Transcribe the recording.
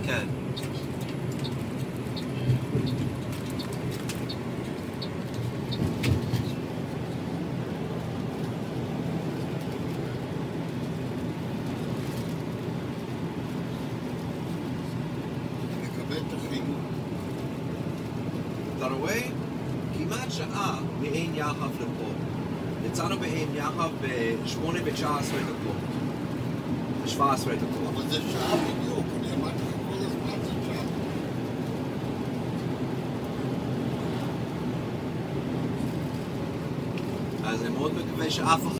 כן. לקבל את החיוב. אתה רואה? כמעט שעה מעין יחב לפה. יצאנו בעין יחב ב-8:19 דקות. ב-17 דקות. אבל זה שעה בדיוק, אני אמרתי לך כל הזמן זה שעה. אז אני מאוד מקווה שאף אחד